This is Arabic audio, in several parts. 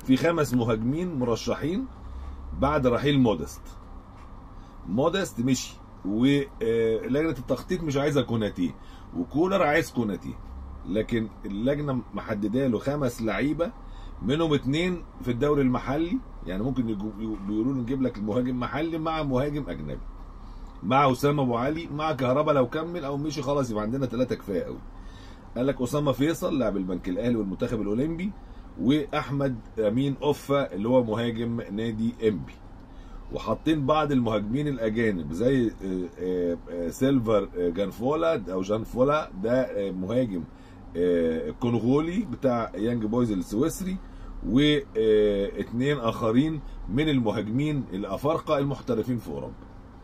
في 5 مهاجمين مرشحين بعد رحيل مودست. مودست مشي، ولجنه التخطيط مش عايزه كوناتي، وكولر عايز كوناتي، لكن اللجنه محدده له 5 لعيبه، منهم 2 في الدوري المحلي. يعني ممكن بيقولوا له نجيب لك المهاجم محلي مع مهاجم اجنبي، مع اسامه ابو علي، مع كهربا لو كمل او مشي خلاص يبقى عندنا 3 كفايه قوي. قال لك اسامه فيصل لاعب البنك الاهلي والمنتخب الاولمبي، واحمد امين اوفا اللي هو مهاجم نادي انبي. وحاطين بعض المهاجمين الاجانب زي سيلفر جانفولا او جانفولا، ده مهاجم كونغولي بتاع يانج بويز السويسري، و2 اخرين من المهاجمين الافارقه المحترفين في اوروبا.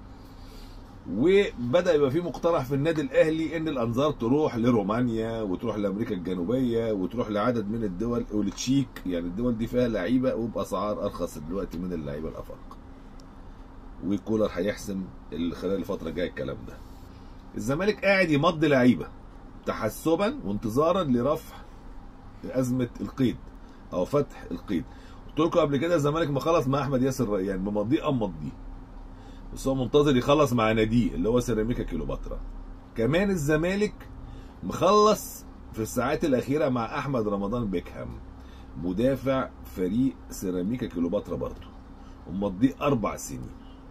وبدا يبقى في مقترح في النادي الاهلي ان الانظار تروح لرومانيا وتروح لامريكا الجنوبيه وتروح لعدد من الدول، والتشيك، يعني الدول دي فيها لعيبه وباسعار ارخص دلوقتي من اللعيبه الافارقه. وكولر هيحسم خلال الفتره الجايه الكلام ده. الزمالك قاعد يمضي لعيبه تحسبا وانتظارا لرفع ازمه القيد او فتح القيد. قلت لكم قبل كده الزمالك مخلص مع احمد ياسر ريان، ممضيه مضيه، بس هو منتظر يخلص مع ناديه اللي هو سيراميكا كيلوباترا. كمان الزمالك مخلص في الساعات الاخيره مع احمد رمضان بيكهام مدافع فريق سيراميكا كيلوباترا برضه، ومضيه 4 سنين.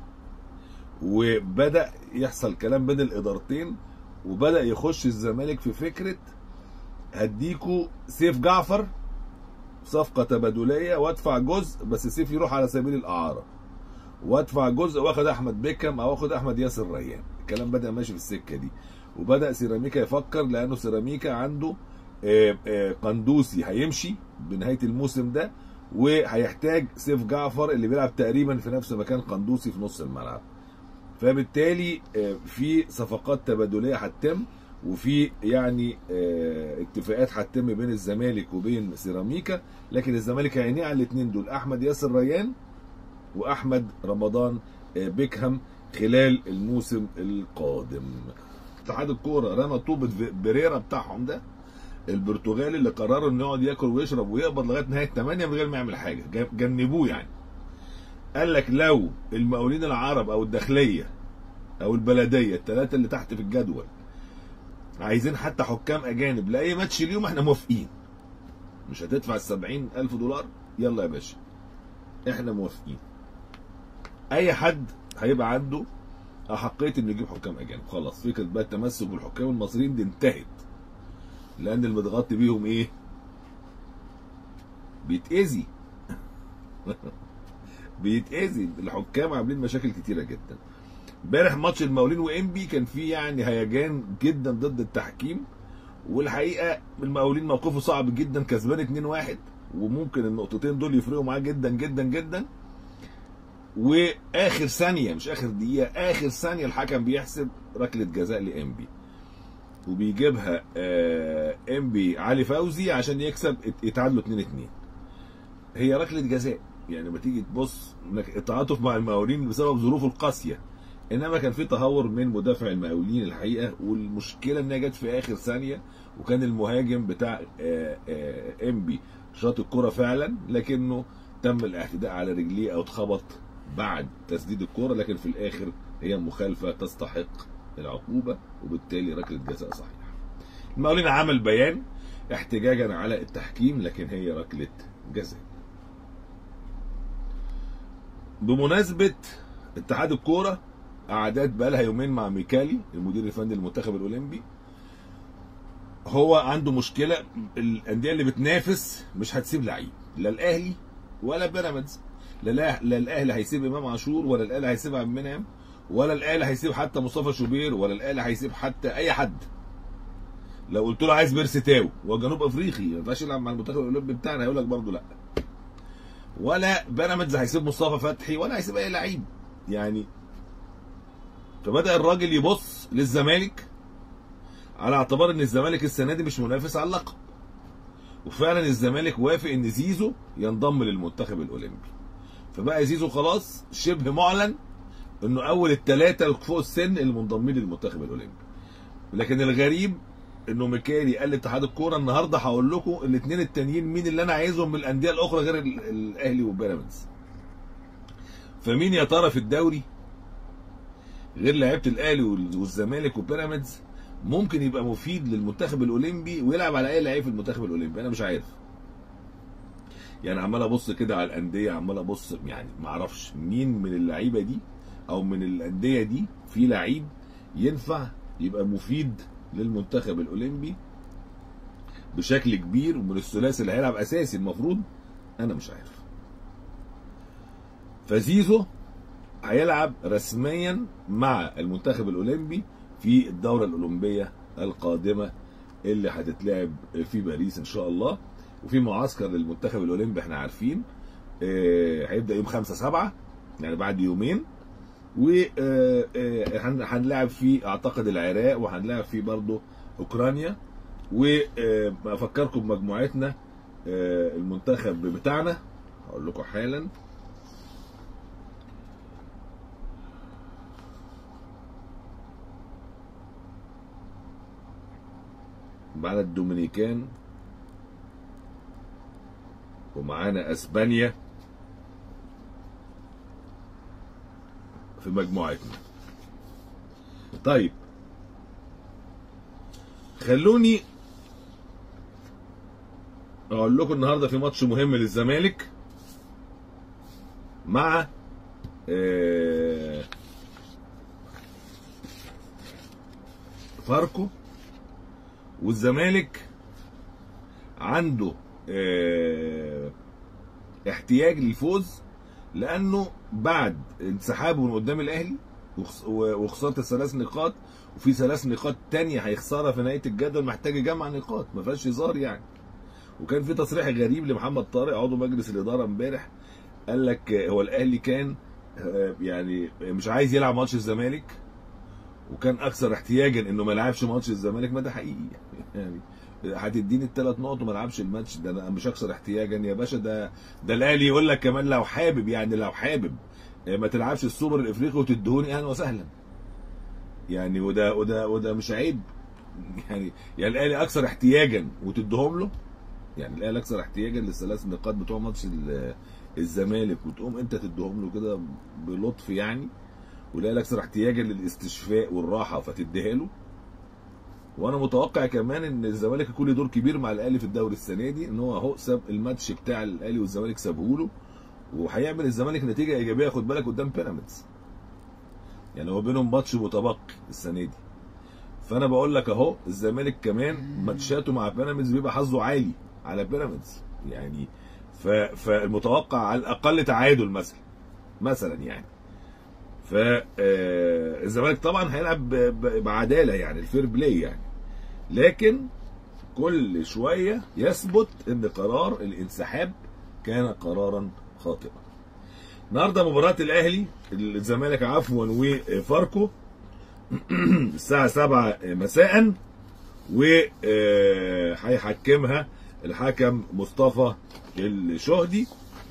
وبدا يحصل كلام بين الادارتين، وبدا يخش الزمالك في فكره هديكوا سيف جعفر صفقه تبادليه وادفع جزء، بس سيف يروح على سبيل الاعاره، وادفع جزء واخد احمد بيكهام او اخد احمد ياسر ريان. الكلام بدا ماشي في السكه دي، وبدا سيراميكا يفكر، لانه سيراميكا عنده قندوسي هيمشي بنهايه الموسم ده، وهيحتاج سيف جعفر اللي بيلعب تقريبا في نفس مكان قندوسي في نص الملعب. فبالتالي في صفقات تبادليه هتتم، وفي يعني اتفاقات هتتم بين الزمالك وبين سيراميكا، لكن الزمالك عينيه على الاثنين دول، احمد ياسر ريان واحمد رمضان بيكهام خلال الموسم القادم. اتحاد الكوره رمى طوبه بريرا بتاعهم ده البرتغالي اللي قرروا انه يقعد ياكل ويشرب ويقبض لغايه نهايه 8 من غير ما يعمل حاجه، جنبوه يعني. قال لك لو المقاولين العرب او الداخليه او البلديه ال3 اللي تحت في الجدول عايزين حتى حكام اجانب لاي ماتش اليوم احنا موافقين. مش هتدفع $70,000؟ يلا يا باشا احنا موافقين. اي حد هيبقى عنده احقيه انه يجيب حكام اجانب. خلاص فكره بقى التمسك بالحكام المصريين دي انتهت، لان المتغطي بيهم ايه؟ بيتاذي بيتاذي. الحكام عاملين مشاكل كتيره جدا. امبارح ماتش المقاولين وانبي كان فيه يعني هيجان جدا ضد التحكيم، والحقيقه المقاولين موقفه صعب جدا، كسبان 2-1، وممكن النقطتين دول يفرقوا معاه جدا جدا جدا. واخر ثانيه، مش اخر دقيقه، اخر ثانيه الحكم بيحسب ركله جزاء لانبي، وبيجيبها انبي علي فوزي عشان يكسب، يتعادلوا 2-2. هي ركله جزاء، يعني لما تيجي تبص التعاطف مع المقاولين بسبب ظروفه القاسيه، انما كان في تهور من مدافع المقاولين الحقيقه، والمشكله انها جت في اخر ثانيه، وكان المهاجم بتاع انبي شاط الكره فعلا، لكنه تم الاعتداء على رجليه او اتخبط بعد تسديد الكره، لكن في الاخر هي مخالفه تستحق العقوبه، وبالتالي ركله جزاء صحيحه. المقاولين عمل بيان احتجاجا على التحكيم، لكن هي ركله جزاء. بمناسبه اتحاد الكوره قعدات بقى لها يومين مع ميكالي المدير الفني للمنتخب الاولمبي. هو عنده مشكله، الانديه اللي بتنافس مش هتسيب لعيب، لا الاهلي ولا بيراميدز. لا الاهلي هيسيب امام عاشور، ولا الاهلي هيسيب عبد المنعم، ولا الاهلي هيسيب حتى مصطفى شوبير، ولا الاهلي هيسيب حتى اي حد. لو قلت له عايز بيرسي تاو، هو جنوب افريقي ما ينفعش يلعب مع المنتخب الاولمبي بتاعنا، هيقول لك برضه لا. ولا بيراميدز هيسيب مصطفى فتحي، ولا هيسيب اي لعيب يعني. فبدأ الراجل يبص للزمالك على اعتبار ان الزمالك السنه دي مش منافس على اللقب، وفعلا الزمالك وافق ان زيزو ينضم للمنتخب الاولمبي. فبقى زيزو خلاص شبه معلن انه اول ال3 فوق السن المنضمين للمنتخب الاولمبي. لكن الغريب انه ميكالي قال لاتحاد الكوره النهارده هقول لكم الاثنين التانيين مين اللي انا عايزهم من الانديه الاخرى غير الاهلي وبيراميدز. فمين يا ترى في الدوري غير لعيبه الاهلي والزمالك وبيراميدز ممكن يبقى مفيد للمنتخب الاولمبي ويلعب على اي لعيب في المنتخب الاولمبي؟ انا مش عارف. يعني عمال ابص كده على الانديه، عمال ابص يعني ما اعرفش مين من اللعيبه دي او من الانديه دي في لعيب ينفع يبقى مفيد للمنتخب الاولمبي بشكل كبير ومن الثلاثي اللي هيلعب اساسي المفروض. انا مش عارف. فزيزو هيلعب رسميا مع المنتخب الاولمبي في الدوره الاولمبيه القادمه اللي هتتلعب في باريس ان شاء الله. وفي معسكر للمنتخب الاولمبي احنا عارفين هيبدا يوم 5/7 يعني بعد يومين، وهنلعب فيه اعتقد العراق وهنلعب فيه برضه اوكرانيا. وافكركم بمجموعتنا المنتخب بتاعنا هقول لكم حالا. معانا الدومينيكان ومعانا اسبانيا في مجموعتنا. طيب خلوني اقول لكم النهارده في ماتش مهم للزمالك مع فاركو. والزمالك عنده احتياج للفوز لانه بعد انسحابه من قدام الاهلي وخساره الثلاث نقاط وفي 3 نقاط تانية هيخسرها في نهايه الجدول، محتاج يجمع نقاط ما فيهاش هزار يعني. وكان في تصريح غريب لمحمد طارق عضو مجلس الاداره امبارح، قال لك هو الاهلي كان يعني مش عايز يلعب ماتش الزمالك وكان اكثر احتياجا انه ما يلعبش ماتش الزمالك. ما ده حقيقي يعني هتديني ال3 نقط وما لعبش الماتش ده، انا مش اكثر احتياجا يا باشا. ده الاهلي يقول لك كمان لو حابب يعني لو حابب ما تلعبش السوبر الافريقي وتدهوني اهلا وسهلا يعني. وده مش عيب يعني الاهلي اكثر احتياجا وتدهم له. يعني الاهلي اكثر احتياجا لل3 نقاط بتوع ماتش الزمالك وتقوم انت تدهم له كده بلطف يعني. والاهلي اكثر احتياجا للاستشفاء والراحه فتديها له. وانا متوقع كمان ان الزمالك يكون له دور كبير مع الاهلي في الدوري السنه دي، ان هو اهو ساب الماتش بتاع الاهلي والزمالك سابه له وهيعمل الزمالك نتيجه ايجابيه خد بالك قدام بيراميدز. يعني هو بينهم ماتش متبقي السنه دي. فانا بقول لك اهو الزمالك كمان ماتشاته مع بيراميدز بيبقى حظه عالي على بيراميدز يعني. فالمتوقع على الاقل تعادل مثلا يعني. فالزمالك طبعا هيلعب بعداله يعني الفير بلاي يعني. لكن كل شويه يثبت ان قرار الانسحاب كان قرارا خاطئا. النهارده مباراه الاهلي الزمالك عفوا وفاركو الساعه 7 مساء وهيحكمها الحكم مصطفى الشهدي.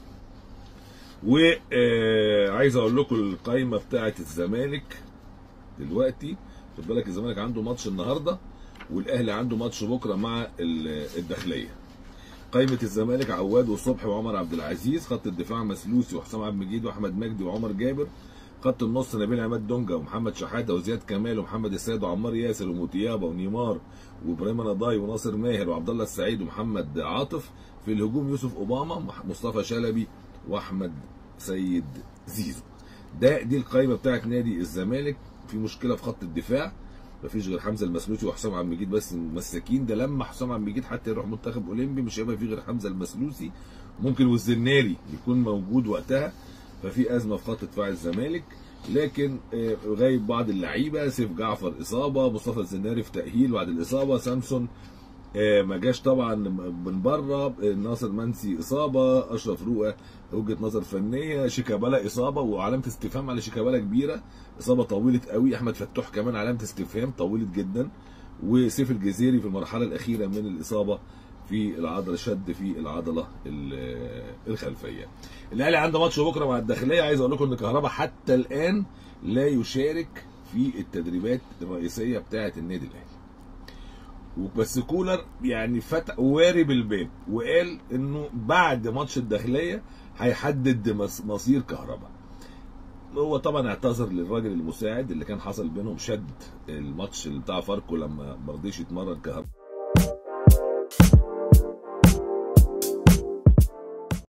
وعايز اقول لكم القايمه بتاعه الزمالك دلوقتي. خد بالك الزمالك عنده ماتش النهارده والاهلي عنده ماتش بكره مع الداخليه. قايمه الزمالك عواد وصبحي وعمر عبد العزيز. خط الدفاع مسلوسي وحسام عبد المجيد واحمد مجدي وعمر جابر. خط النص نبيل عماد دونجا ومحمد شحاته وزياد كمال ومحمد السيد وعمار ياسر وموتيابا ونيمار وابراهيم نضاي وناصر ماهر وعبد الله السعيد ومحمد عاطف. في الهجوم يوسف اوباما مصطفى شلبي واحمد سيد زيزو. دي القائمه بتاعت نادي الزمالك. في مشكله في خط الدفاع مفيش غير حمزه المسلوسي وحسام عبد المجيد بس مساكين. ده لما حسام عبد المجيد حتى يروح منتخب اولمبي مش هيبقى في غير حمزه المسلوسي، ممكن والزناري يكون موجود وقتها. ففي ازمه في خط دفاع الزمالك. لكن غايب بعض اللعيبه، سيف جعفر اصابه، مصطفى الزناري في تاهيل بعد الاصابه، سامسون ما جاش طبعا من بره، ناصر منسي اصابه، اشرف رؤى وجهه نظر فنيه، شيكابالا اصابه وعلامه استفهام على شيكابالا كبيره، اصابه طويله قوي، احمد فتوح كمان علامه استفهام طويله جدا، وسيف الجزيري في المرحله الاخيره من الاصابه في العضله، شد في العضله الخلفيه. الاهلي عنده ماتش بكره مع الداخليه. عايز اقول لكم ان كهربا حتى الان لا يشارك في التدريبات الرئيسيه بتاعه النادي الاهلي. بس كولر يعني فتح واري بالباب وقال انه بعد ماتش الداخليه هيحدد مصير كهربا. هو طبعا اعتذر للراجل المساعد اللي كان حصل بينهم شد الماتش اللي بتاع فاركو لما ما رضيش يتمرن كهربا.